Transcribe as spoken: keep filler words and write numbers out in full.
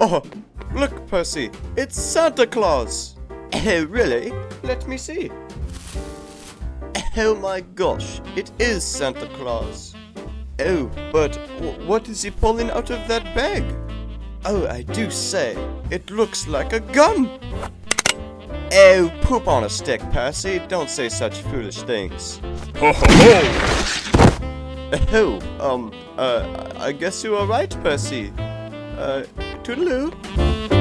Oh, look, Percy, it's Santa Claus! Oh, really? Let me see. Oh my gosh, it is Santa Claus. Oh, but w what is he pulling out of that bag? Oh, I do say, it looks like a gun! Oh, poop on a stick, Percy. Don't say such foolish things. Ho ho ho! Oh, um, uh, I guess you are right, Percy. Uh, toodaloo.